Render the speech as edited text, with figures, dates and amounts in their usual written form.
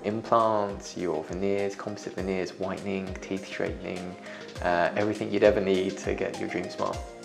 implants, your veneers, composite veneers, whitening, teeth straightening, everything you'd ever need to get your dream smile.